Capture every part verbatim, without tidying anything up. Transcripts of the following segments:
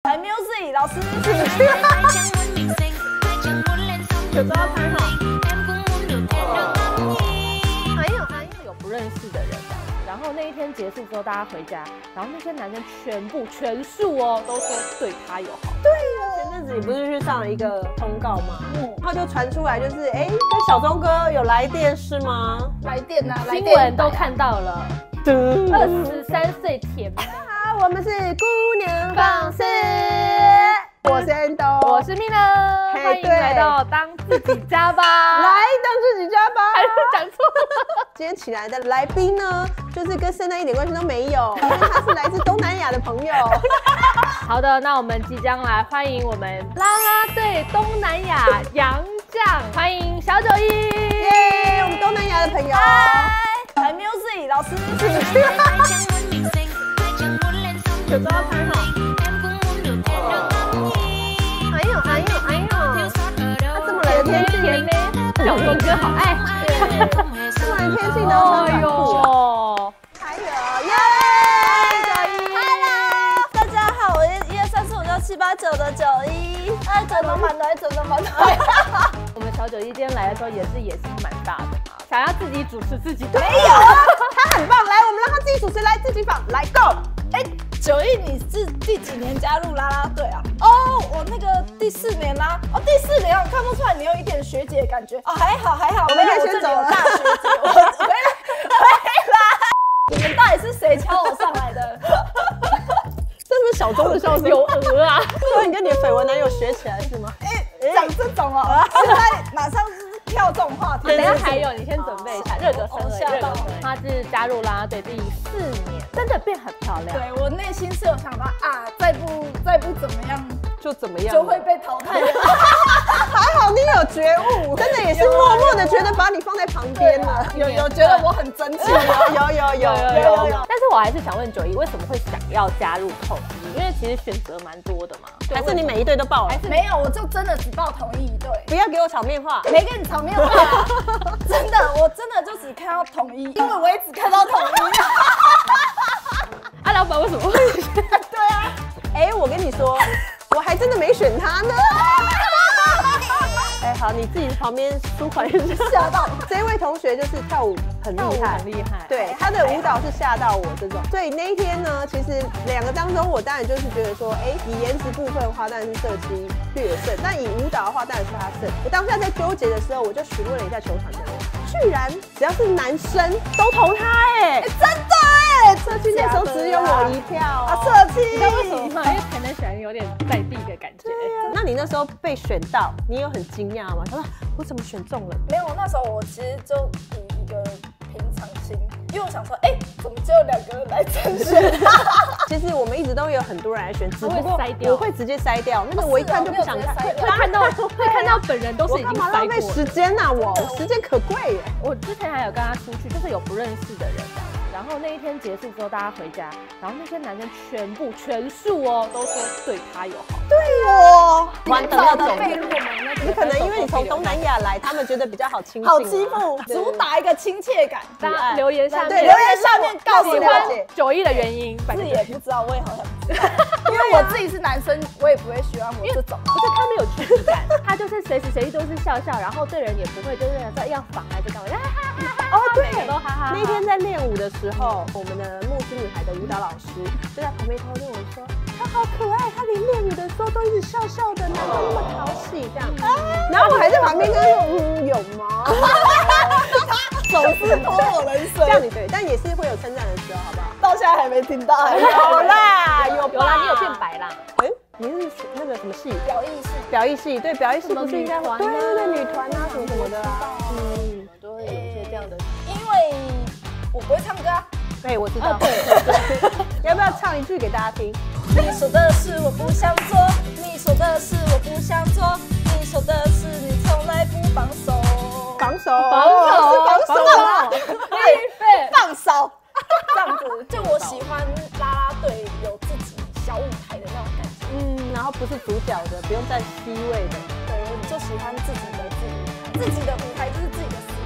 来 music 老师， 有都要拍好。 还有还有有不认识的人，然后那一天结束之后，大家回家，然后那些男生全部全数哦都说对他有好。 对呀，前阵子你不是去上了一个通告吗？嗯，然后就传出来，就是哎，跟小钟哥有来电是吗？ 来电啊， 新闻都看到了。二十三岁甜妹， 好，我们是姑娘放肆。 我是 Endo， 我是 Mina， 欢迎来到当自己家吧。 来当自己家吧， 还是讲错了。 今天请来的来宾呢，就是跟圣诞一点关系都没有，因为他是来自东南亚的朋友。 好的，那我们即将来欢迎我们啦啦队东南亚洋将，欢迎小九一， 耶，我们东南亚的朋友。 来 music 老师， 有都要拍好。还有还有还有，他这么冷的天气， 小钟哥好爱。 这么冷天气呢，哎呦，还有耶， 九一 ，Hello， 大家好，我是一二三四五六七八九的九一，哎，整得满台，整得满台。 我们小九一今天来的时候也是野心蛮大的嘛，想要自己主持自己。 没有啊，他很棒，来，我们让他自己主持，来自己访，来 go。 哎，九一，你是第几年加入啦啦队啊？哦，我那个第四年啦。哦，第四年，我看不出来你有一点学姐的感觉。哦，还好还好， 我们可以先走了。 大学姐，我回来回来。你们到底是谁敲我上来的？ 这是不是小钟的笑声？ 有鹅啊！ 所以你跟你的绯闻男友学起来是吗？ 哎，讲这种哦，现在马上是跳这种话题。 等一下还有，你先准备一下，热个身而已。热个身。他是加入啦啦队第四年，真的变很漂亮。 对我内心是有想到啊，再不再不怎么样就怎么样就会被淘汰的。 还好你有觉悟，真的也是默默的觉得把你放在旁边了。 有有觉得我很争气吗？ 有有有有有有。但是我还是想问九一，为什么会想要加入统一？因为其实选择蛮多的嘛。 还是你每一队都报了？ 还是没有，我就真的只报统一一队。 不要给我场面话， 没跟你场面话。真的，我真的就只看到统一，因为我也只看到统一。 啊，老板为什么会选？ 对啊， 哎，我跟你说，我还真的没选他呢。哎，好，你自己旁边舒缓一下。 吓到这位同学就是跳舞很厉害， 很厉害。 对，他的舞蹈是吓到我这种。所以那一天呢，其实两个当中，我当然就是觉得说，哎，以颜值部分的话，当然是社七略胜；但以舞蹈的话，当然是他胜。我当下在纠结的时候，我就询问了一下球团的人，居然只要是男生都投他，哎， 真的哎， 社七那时候只有我一票啊，社七。 你知道为什么吗？因为台南小人有点在地的感觉。 那你那时候被选到，你有很惊讶吗？他说我怎么选中了？ 没有，那时候我其实就以一个平常心，因为我想说，哎，怎么只有两个人来甄选？ 其实我们一直都有很多人来选，只不过筛掉， 我会直接筛掉，那个我一看就不想看， 会看到会看到本人都是已经筛过。 浪费时间呐，我时间可贵耶。 我之前还有跟他出去，就是有不认识的人。然后那一天结束之后，大家回家，然后那些男生全部全数哦都说对他有好。 对哦， 完蛋了，被落吗？ 你可能因为你从东南亚来，他们觉得比较好亲近， 好欺负，主打一个亲切感。 大家留言下面， 对，留言下面告诉我九一的原因， 自己也不知道，我也好想知道。因为我自己是男生，我也不会喜欢我这种。 不是他没有距离感，他就是随时随地都是笑笑，然后对人也不会就是说要防还是干嘛， 哦对， 每个都哈哈。 那天在练舞的时候，我们的木之女孩的舞蹈老师就在旁边偷跟我说，她好可爱，她连练舞的时候都一直笑笑的，难怪那么讨喜这样。然后我还在旁边跟她说，嗯，有吗？ 总是拖我人生， 这样你对，但也是会有称赞的时候，好不好？ 到现在还没听到。 有啦，有有啦，你有变白啦。 哎，你是那个什么系？ 表艺系。 表艺系，对，表艺系不是应该会？ 对对对，女团啊什么什么的啊。 嗯，都会有一些这样的。 因为我不会唱歌啊。 哎，我知道。对对对。要不要唱一句给大家听？ 你说的是我不想做，你说的是我不想做，你说的是你从来不放手。 防守， 防守， 是防守啊！ 对，放手，这样子。就我喜欢啦啦队有自己小舞台的那种感觉。 嗯，然后不是主角的，不用站 C 位的。 对，我就喜欢自己的自己，自己的舞台就是自己的 C 位啊。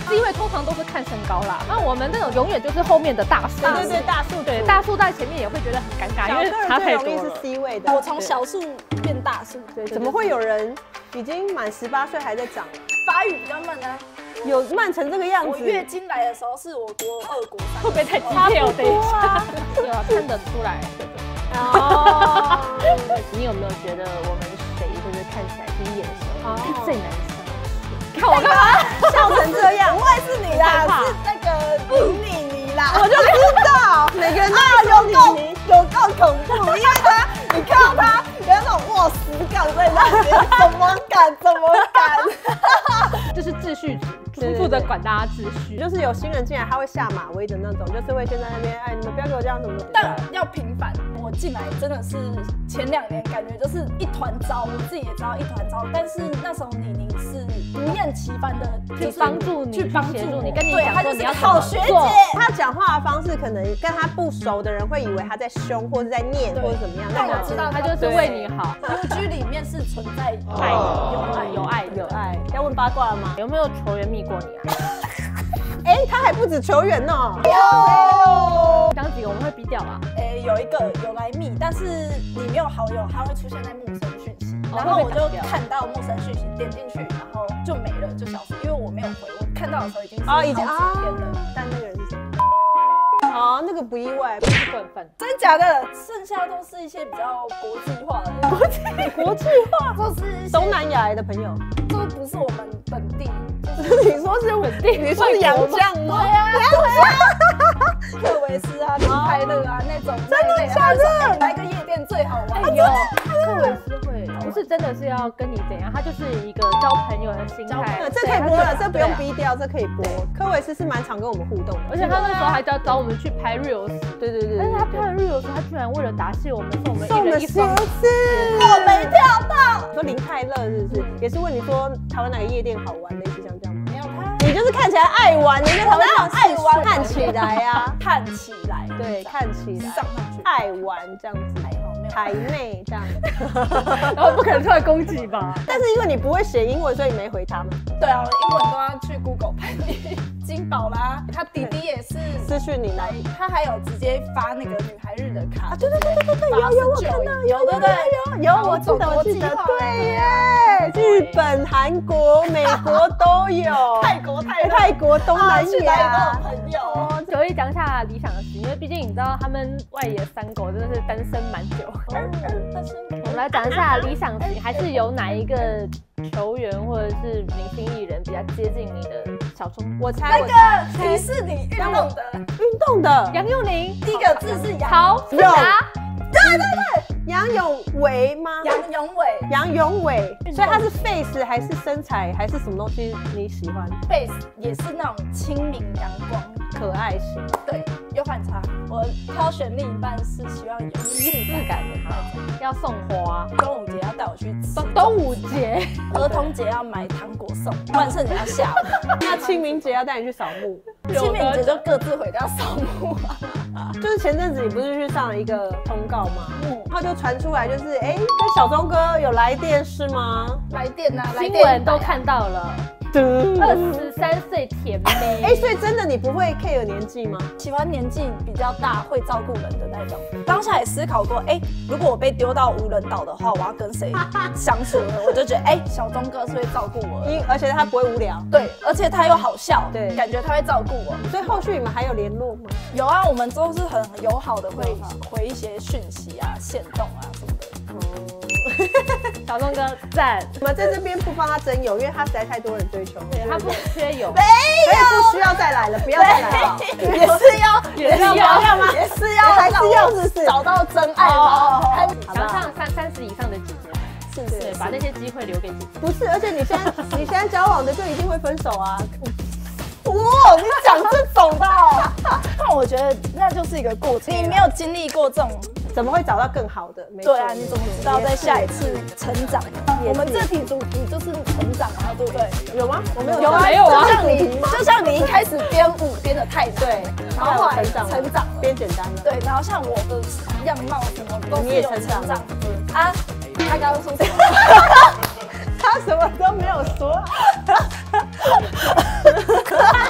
，C 位通常都是看身高啦，那我们这种永远就是后面的大树。 对对对，大树对大树在前面也会觉得很尴尬，因为差太多了。 最容易是 C 位的。 我从小树变大树， 对，怎么会有人已经满十八岁还在长？ 发育比较慢啊。 有慢成这个样子。 我月经来的时候是我国二国三， 会不会太低调？等一下，对啊，看得出来。 哦， 你有没有觉得我们谁就是看起来第一眼的时候最难相处？看我干嘛？ 笑成这样， 不会是你啦，是那个妮妮啦。 我就知道，每个人都有够有够恐怖，因为他你看到他有那种卧石感在那边，怎么敢？怎么敢？ 就是秩序组，负责管大家秩序。 就是有新人进来，他会下马威的那种，就是会先在那边，哎，你们不要给我这样怎么怎么。 但要平反，我进来真的是前两年感觉就是一团糟，我自己也知道一团糟。但是那时候妮妮是不厌其烦的去帮助你， 去帮助你，跟你对，她就是好学姐。 她讲话的方式可能跟她不熟的人会以为她在凶，或者在念，或者怎么样。 但我知道她就是为你好。 U G 里面是存在爱，有爱，有爱， 有爱。要问八卦了吗？ 有没有球员密过你啊？ 哎，他还不止球员呢。 有。 讲几个我们会逼掉啊？ 哎，有一个有来密，但是你没有好友，他会出现在陌生讯息，然后我就看到陌生讯息，点进去，然后就没了，就消失，因为我没有回，我看到的时候已经是好几天了。 但那个人是谁？哦，那个不意外， 不是惯犯。 真假的？剩下都是一些比较国际化的， 国际国际化， 就是东南亚来的朋友， 都不是我们本地。 你说是本地？你说是洋将吗？ 对啊，对啊，克维斯啊，林泰勒啊那种。真的假的？来个夜店最好玩。 哎呦，克维斯会不是真的是要跟你怎样，他就是一个交朋友的心态。 这可以播了，这不用逼掉，这可以播。科维斯是蛮常跟我们互动的， 而且他那时候还找找我们去拍 reels。 对对对。 但是他拍完 reels，他居然为了答谢我们，送我们送了鞋子， 我没跳到。 说林泰勒是不是也是问你说台湾哪个夜店好玩，类似像这样吗？ 没有他， 你就是看起来爱玩，人家才会叫爱玩，看起来呀， 看起来， 对，看起来上上去爱玩这样子。台妹这样， 然后不可能出来攻击吧？ 但是因为你不会写英文，所以你没回他们。 对啊，我英文都要去 Google 翻译。金宝啦，他弟弟也是私讯你来， 他还有直接发那个女孩日的卡。 啊，对对对对对，有有我看到， 有对对有有，我记得我记得，对耶，日本、韩国、美国都有， 泰国、泰泰国、东南亚朋友。 可以讲一下理想的事，因为毕竟你知道他们外野三狗真的是单身蛮久。我们来讲一下理想型，还是有哪一个球员或者是明星艺人比较接近你的小钟？ 我猜那个提示你运动的， 运动的杨佑宁， 第一个字是杨， 好， 有， 对对对， 杨永伟吗？ 杨永伟， 杨永伟，所以他是 face 还是身材还是什么东西你喜欢 ？face 也是那种亲民阳光、 可爱型， 对，有反差。我挑选另一半是希望有日感的那种，要送花， 端午节要带我去吃， 端午节、 儿童节要买糖果送，万圣节要下午， 那清明节要带你去扫墓， 清明节就各自回家扫墓啊。 就是前阵子你不是去上了一个通告吗？嗯，然后就传出来，就是哎，跟小钟哥有来电是吗？ 来电啊， 新闻都看到了。二十三岁甜妹， 哎，所以真的你不会 care 年纪吗？ 喜欢年纪比较大、会照顾人的那种。当下也思考过，哎，如果我被丢到无人岛的话，我要跟谁相处呢？我就觉得，哎，小钟哥是会照顾我， 因而且他不会无聊， 对，而且他又好笑， 对， 感觉他会照顾我。 所以后续你们还有联络吗？ 有啊，我们都是很友好的，会回一些讯息啊、限动啊什么的。 小钟哥赞， 我们在这边不帮他征友，因为他实在太多人追求， 对他不缺友， 没有，不需要再来了，不要再来了， 也是要， 也是要要吗？ 也是要， 还是要，是不是找到真爱吗？ 想上三三十以上的姐姐， 是不是？ 把那些机会留给姐姐。 不是，而且你现在你现在交往的就一定会分手啊。 哇，你讲这种的，那我觉得那就是一个过程。你没有经历过这种， 怎么会找到更好的？ 对啊，你怎么知道在下一次成长？我们这题主题就是成长啊，对不对？ 有吗？我没有， 有啊，没有啊。 就像你，就像你一开始编舞编的太对，然后后来成长， 成长变简单了。 对，然后像我的样貌什么都你也成长了啊。他刚刚说什么？ 他什么都没有说。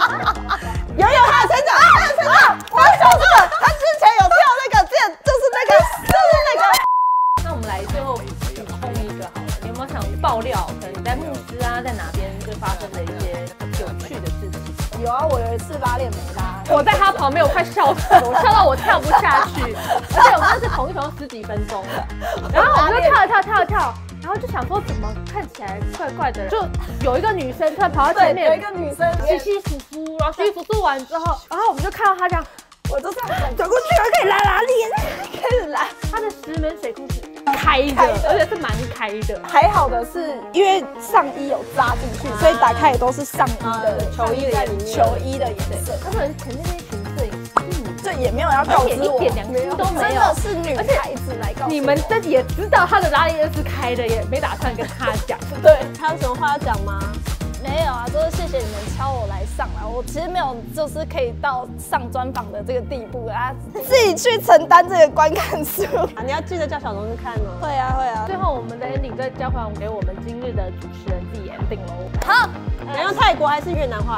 有有他的成长，他的成长，我要说这个，他之前有跳那个剑，就是那个，就是那个。 那我们来最后补充一个好了，你有没有想爆料？可能你在牧师啊，在哪边就发生了一些有趣的事情？ 有啊，我有一次拉链没拉， 我在他旁边，我快笑死了，我笑到我跳不下去，而且我们那是同一条十几分钟的，然后我就跳一跳跳一跳。然后就想说怎么看起来怪怪的，就有一个女生突然跑到前面， 有一个女生洗洗簌簌，然后洗洗簌簌完之后，然后我们就看到她这样， 我就这样转过去，可以拉拉链，开始拉。 她的石门水库是开的，而且是蛮开的。 还好的是因为上衣有扎进去，所以打开也都是上衣的球衣在里面， 球衣的颜色。 那可能前面那群摄影师， 这也没有要告知我， 一点良心都没有， 真的是女孩子来告诉我。 你们这也知道她的拉链是开的，也没打算跟她讲。 对， 还有什么话要讲吗？ 没有啊，就是谢谢你们敲我来上啊。我其实没有，就是可以到上专访的这个地步啊，自己去承担这个观看数啊。你要记得叫小东去看哦。 会啊会啊。 最后我们的 ending 再交还给我们今日的主持人自己 ending 喽。 好， 你用泰国还是越南话？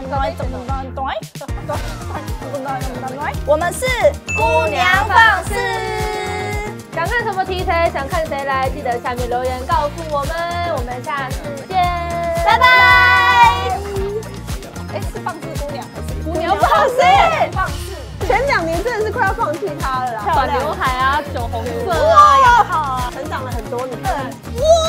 我们是姑娘放肆。 想看什么题材？想看谁来？记得下面留言告诉我们。我们下次见， 拜拜。哎，是放肆姑娘还是姑娘放肆？ 放肆。 前两年真的是快要放弃她了啦。 短刘海啊，酒红色啊，也好啊，成长了很多年。 哇！